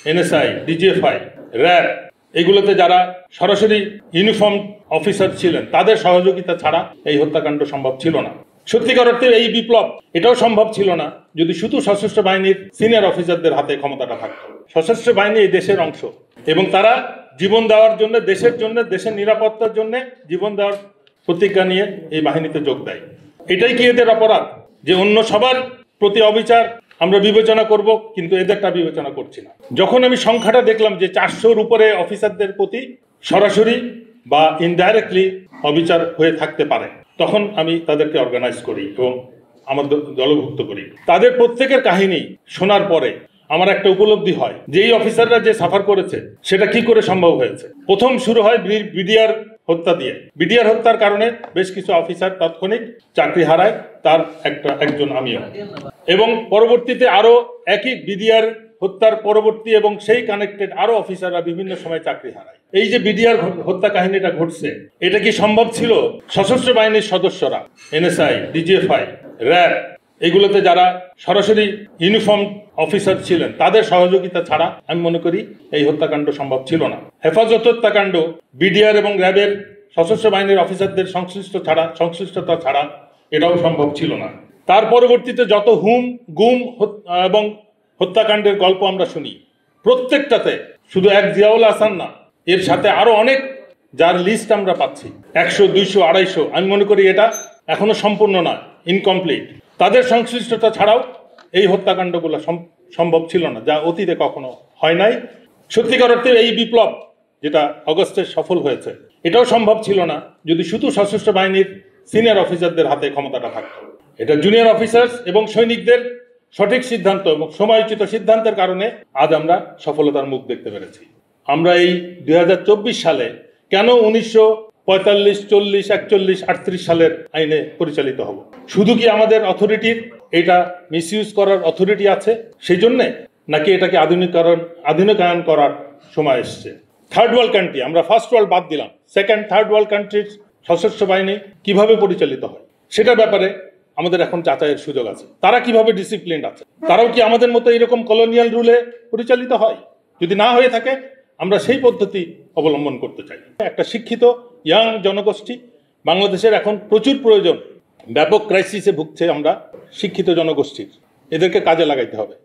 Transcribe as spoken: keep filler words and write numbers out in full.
NSI, DGFI, RAB এগুলোতে যারা সরাসরি ইউনিফর্ম অফিসার ছিলেন তাদের সহযোগিতা ছাড়া এই হত্যাকাণ্ড সম্ভব ছিল না। সত্যিকার অর্থে এই বিপ্লব এটাও সম্ভব ছিল না যদি শুধু সশস্ত্র বাহিনীর সিনিয়র অফিসারদের হাতে ক্ষমতাটা থাকতো। সশস্ত্র বাহিনী এই দেশের অংশ এবং তারা জীবন দেওয়ার জন্য, দেশের জন্য, দেশের নিরাপত্তার জন্য জীবন দেওয়ার প্রতিজ্ঞা নিয়ে এই বাহিনীতে যোগ দেয়। এটাই কি এদের অপরাধ যে অন্য সবার প্রতি অবিচার আমরা বিবেচনা করব, কিন্তু এদেরটা বিবেচনা করছি না? যখন আমি সংখ্যাটা দেখলাম যে চারশোর উপরে অফিসারদের প্রতি সরাসরি বা ইনডাইরেক্টলি অবিচার হয়ে থাকতে পারে, তখন আমি তাদেরকে অর্গানাইজ করি এবং আমার দলভুক্ত করি। তাদের প্রত্যেকের কাহিনী শোনার পরে আমার একটা উপলব্ধি হয় যে এই অফিসাররা যে সাফার করেছে সেটা কি করে সম্ভব হয়েছে। প্রথম শুরু হয় বিডিআর হত্যা দিয়ে। বিডিআর হত্যার কারণে বেশ কিছু অফিসার তাৎক্ষণিক চাকরি হারায়, তার একটা একজন আমিও। এবং পরবর্তীতে আরো একই বিডিআর হত্যার পরবর্তী এবং সেই কানেক্টেড আরো অফিসাররা বিভিন্ন সময় চাকরি হারায়। এই যে বিডিআর হত্যা কাহিনীটা ঘটছে, এটা কি সম্ভব ছিল সশস্ত্র বাহিনীর সদস্যরা, এনএসআই, ডিজিএফআই, র্যাব এগুলোতে যারা সরাসরি ইউনিফর্ম অফিসার ছিলেন তাদের সহযোগিতা ছাড়া আমি মনে করি এই হত্যাকাণ্ড সম্ভব ছিল না। হেফাজত হত্যাকাণ্ড বিডিআর এবং র্যাবের সশস্ত্র বাহিনীর অফিসারদের সংশ্লিষ্ট ছাড়া সংশ্লিষ্টতা ছাড়া এটাও সম্ভব ছিল না। তার পরবর্তীতে যত হুম গুম এবং হত্যাকাণ্ডের গল্প আমরা শুনি, প্রত্যেকটাতে শুধু এক জিয়াউল হাসান না, এর সাথে আরো অনেক যার লিস্ট আমরা পাচ্ছি, একশো, দুইশো, আড়াইশো। আমি মনে করি এটা এখনো সম্পূর্ণ নয়, ইনকমপ্লিট। তাদের সংশ্লিষ্টতা ছাড়াও এই হত্যাকাণ্ডগুলো সম্ভব ছিল না, যা অতীতে কখনো হয় নাই। সত্যিকার অর্থে এই বিপ্লব যেটা অগস্টে সফল হয়েছে, এটাও সম্ভব ছিল না যদি শুধু সশস্ত্র বাহিনীর সিনিয়র অফিসারদের হাতে ক্ষমতাটা থাকতো। এটা জুনিয়র অফিসার এবং সৈনিকদের সঠিক সিদ্ধান্ত এবং সময়োচিত সিদ্ধান্তের কারণে আজ আমরা সফলতার মুখ দেখতে পেরেছি। আমরা এই দুই হাজার চব্বিশ সালে কেন উনিশশো পঁয়তাল্লিশ, চল্লিশ, একচল্লিশ, আটত্রিশ সালের আইনে পরিচালিত হব? শুধু কি আমাদের অথরিটির এটা মিসইউজ করার অথরিটি আছে সেই জন্যে, নাকি এটাকে আধুনিকরণ আধুনিকায়ন করার সময় এসছে? থার্ড ওয়ার্ল্ড কান্ট্রি, আমরা ফার্স্ট ওয়ার্ল্ড বাদ দিলাম, সেকেন্ড থার্ড ওয়ার্ল্ড কান্ট্রির সশস্ত্র বাহিনী কিভাবে পরিচালিত হয় সেটার ব্যাপারে আমাদের এখন যাচাইয়ের সুযোগ আছে। তারা কিভাবে ডিসিপ্লিন আছে? তারাও কি আমাদের মতো এরকম কলোনিয়াল রুলে পরিচালিত হয়? যদি না হয়ে থাকে আমরা সেই পদ্ধতি অবলম্বন করতে চাই। একটা শিক্ষিত ইয়াং জনগোষ্ঠী বাংলাদেশের এখন প্রচুর প্রয়োজন। ব্যাপক ক্রাইসিসে ভুগছে আমরা শিক্ষিত জনগোষ্ঠীর, এদেরকে কাজে লাগাইতে হবে।